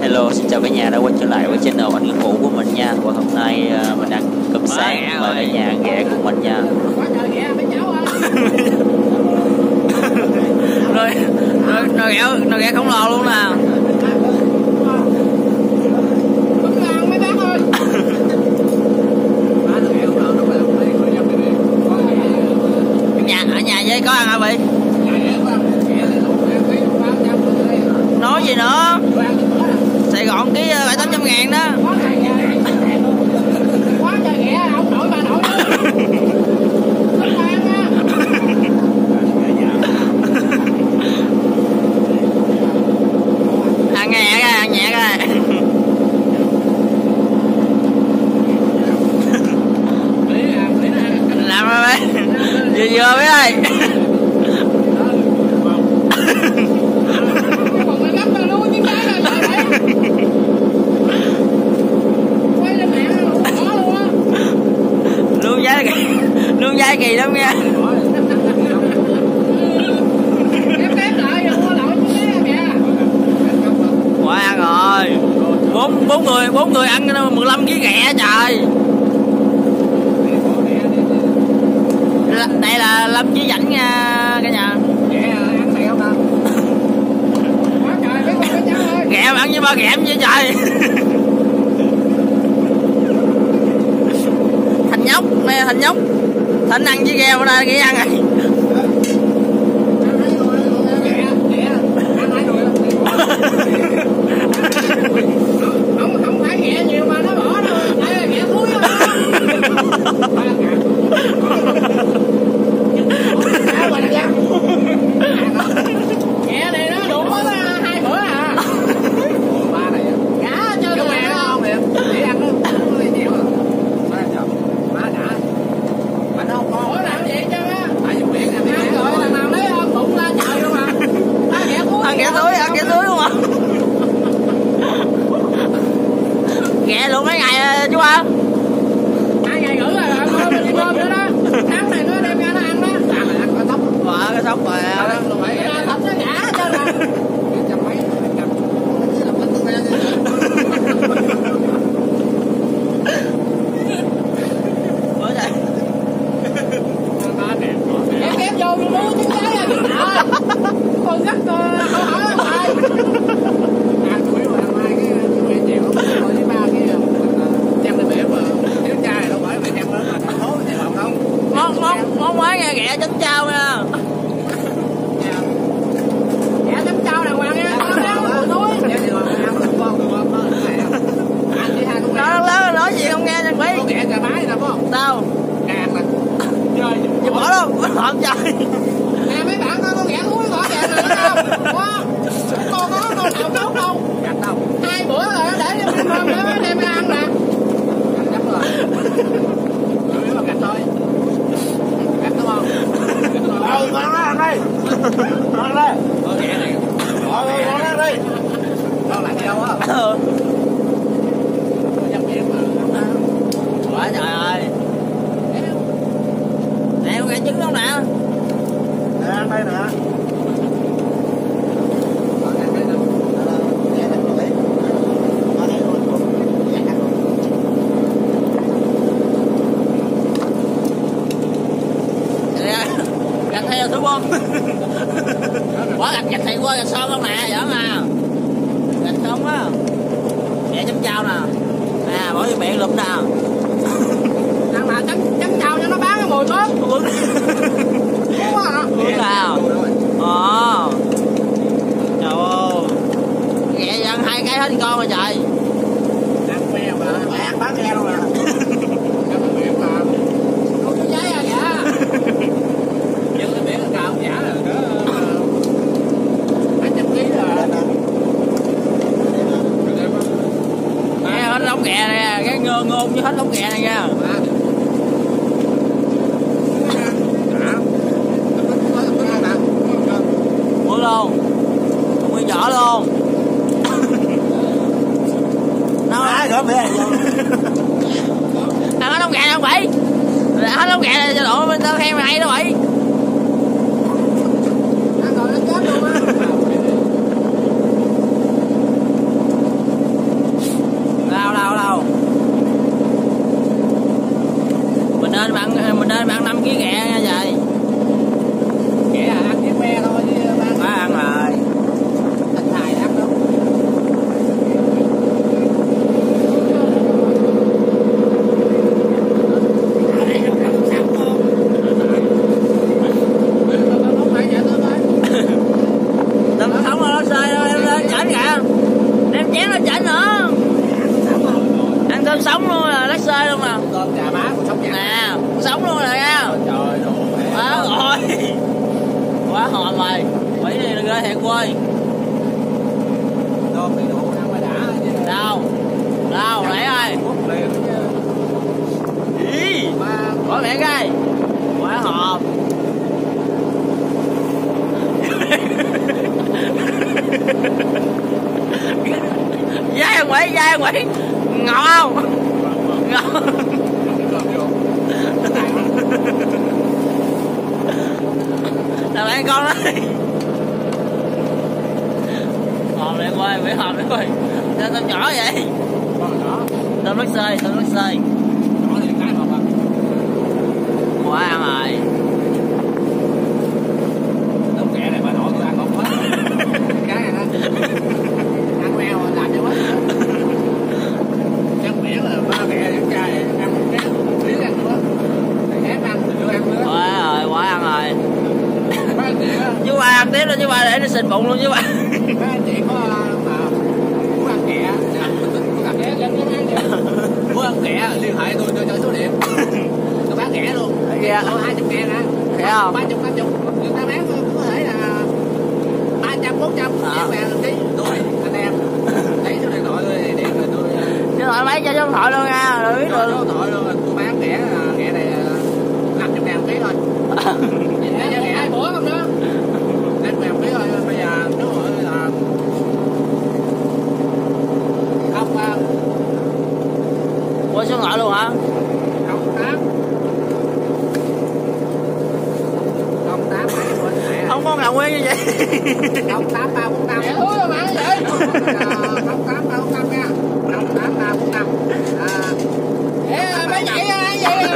Hello, xin chào cả nhà đã quay trở lại với channel Anh Lương Vũ của mình nha. Và hôm nay mình ăn cơm sáng mời cả nhà ghé cùng mình nha. Nó ghé khổng lồ luôn nè. Ở nhà với có ăn hả Bị? Nói gì nữa? Sài Gòn ký 700-800 ngàn đó. Ăn nhẹ ra, ăn nhẹ ra. Làm rồi bé. Vừa bé ơi. Luôn dai kỳ lắm nha. Quá ăn rồi. Bốn người ăn 15 kg ghẹ trời. Đây là Lâm Chí Dãnh nha cả nhà. Ghẹ ăn với ba ghẹm vậy trời. Thành nhóc, đây là Thành nhóc. Thành ăn với gheo ra nghĩ ăn rồi. Không phải ghẹ nhiều mà nó bỏ đâu, đây là ghẹ thúi đó. Ghẹ này nó đủ có 2 bữa à. Ba này cá cho cái mẹ không đẹp. Để ăn nó nhiều à. Má chậm. Má đã. Mà nó không có. Ủa làm gì chứ á? Tại vì biển ăn rồi là nào lấy bụng ra trời luôn mà. Ăn ghẹ thúi luôn mà. Ghẹ luôn mấy ngày chú ba. 2 ngày gửi rồi ăn đi cơm nữa đó. Tháng này nó đem ra nó ăn đó. Tháng này ăn có tóc. Cái tóc rồi. Thịt nó nhả cho là. Trăm mấy cầm. Làm bánh tương em ghép vô luôn chứ cái là con gắt câu hỏi hoài. Ăn chuối mà ăn mai cái chuối chịu thôi với ba cái đem lên bể mà thiếu chai đâu phải đem lên mà thành phố thì làm không. Món mới nghe ghẹ chấm chao nha. Ghẹ chấm chao đàng hoàng nha. Nó nói gì không nghe chẳng biết. Ghẹ cà bái nè phải không? Sao? Càng nè. Chơi bỏ luôn, không chơi. Nè mấy bạn coi con ghẹ thúi bỏ ghẹ này nữa không? Con nào nấu không? Gạch đâu? 2 bữa rồi để đem cơm để đem ra ăn nè. Gạch lắm rồi. Chủ yếu là gạch thôi. Gạch đúng không? Con nó ăn đi. Con đây. Con ghẹ này. Con ăn đi. Con làm gì đâu á? Quá trời ơi. Nè con gà trứng đâu nè. Nè ăn đây nè. Gạch theo đúng không? Quá gạch thì qua gạch son không nè, giỡn à. Gạch không á. Ghẹ chấm chao nè. Nè bỏ vô miệng lụm nè. Ăn mà chấm chao cho nó bán cái mùi tốt. Đúng quá hả? Đúng nào. Trời ơi. Ghẹ ăn 2 cái hết con rồi trời. Ăn bè mà ăn bán heo luôn nè. Ăn cái biển mà. Không có giấy à dạ. Dân cái biển cao giả là có 200 kg rồi. Nè hết lóng ghẹ nè, cái ngôn với hết lóng ghẹ này nha. Mua luôn. Nguyên vỏ luôn. Nó ăn hết lóng ghẹ không vậy? Hết lóng ghẹ này cho độ bên tao khen mày hay đó vậy. Ăn rồi nó chết luôn á. tôm sống luôn là lát xơi luôn nè. Tôm chà má con sống nè, sống luôn rồi nha. Trời đó rồi. Quá hòm rồi. Mỹ này đừng ra hẹn quê. Tôm bị đủ ăn mà đã. Đâu? Đâu nãy ơi. Ý. Có mẹ cái. Quá hòm. Dai Nguyễn, dai Nguyễn. Ngọt không? Ngọt. Làm ăn con đấy. Hòm lại quay, phải hòm lại quay. Sao tao nhỏ vậy? Tao lắc xơi, tao lắc xơi. Quá ăn rồi. Đúng kẹ này bà nội tôi ăn không hết. Cái này đó. Ăn mèo làm cho hết. Chắc mẹ là ba kẹ những chai ăn một cái tí ăn nữa. Ép ăn thì chưa ăn nữa. Quá rồi, quá ăn rồi. Ba anh chị á. Chú ba ăn tiếp đó chú ba để nó xịt bụng luôn chứ ba. Ba anh chị có mà muốn ăn kẹ, muốn ăn kẹ muốn ăn kẹ liên hệ tôi cho số điện. Tôi bán kẹ luôn. Dạ. 20 kẹ nè. Thấy không? 30 người ta bán có thể là 300 400 ngàn ký tôi anh em lấy số điện thoại tôi thì điện rồi tôi Điện thoại mấy cho số điện thoại luôn nha, rồi biết số được. điện thoại luôn. Tôi bán kẻ này 50 ngàn ký thôi. Để cho kẻ 2 bữa không nữa 50 ngàn ký thôi. Bây giờ nếu mà là không Ủa số điện thoại luôn hả? 08 Không có nào nguyên như vậy. 08345 mẹ thúi rồi mà vậy 08345 nha 08345 mấy vậy ai vậy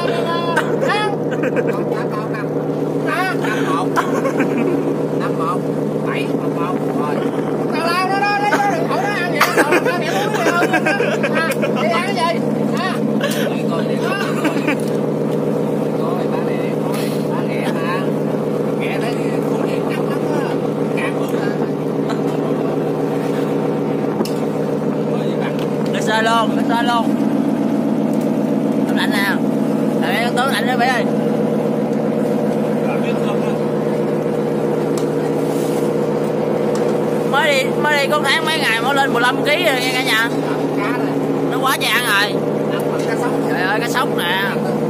08345 51 51 711 rồi tao lao nó đó lấy số điện thoại nó ăn vậy tao mẹ thúi rồi đi ăn cái gì ha để coi đi coi ba này coi ba ghẻ hả ghẻ đấy con gì nặng lắm á càng bự lên Nó xơi luôn, nó xơi luôn. Tấm lạnh nè. Thằng em tấm lạnh đó bé ơi. Mới đi có tháng mấy ngày mới lên 15 kg rồi nha cả nhà. Nó quá trời ăn rồi. Trời ơi cái sóc nè.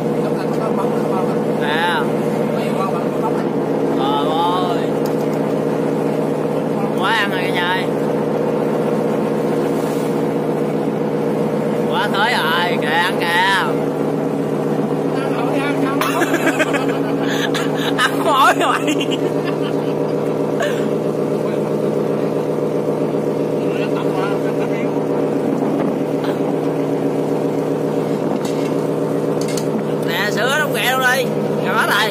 Nè. Trời ơi. Quá ăn rồi cả nhà ơi. Quá tới rồi, kìa ăn kìa. Ăn mỏi rồi mày. Nè sữa đóng kẹ luôn đi. Ngồi hết rồi.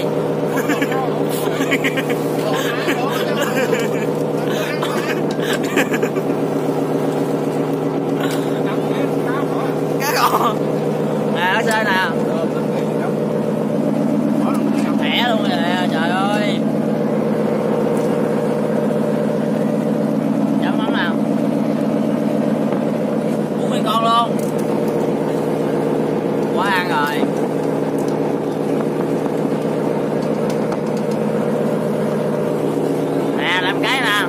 Cá còn. Nè nó xơi nè. Thẻ luôn rồi trời ơi. Chấm mắm nào. Uống nguyên con luôn. Quá ăn rồi. Nè làm cái nè.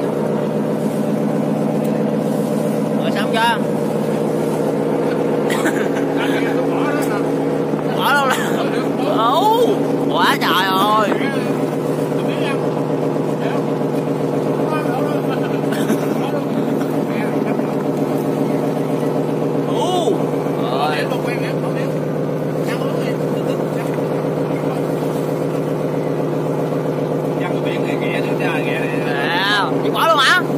Rồi xong chưa? Bỏ đâu nè. Quá trời ơi. Chị bỏ luôn hả?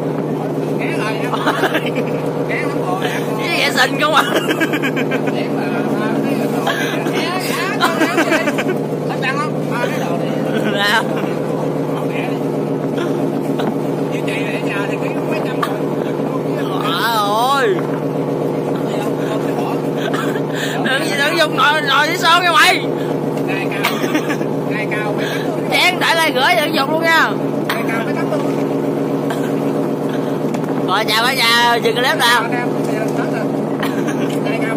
Cái ghẹ xình không à? Nào. Ôi. Đừng dùng nồi đi sơn nha mày. Chén để đây rửa đừng dùng luôn nha. Rồi chào cả nhà, dừng cái clip nào. Cái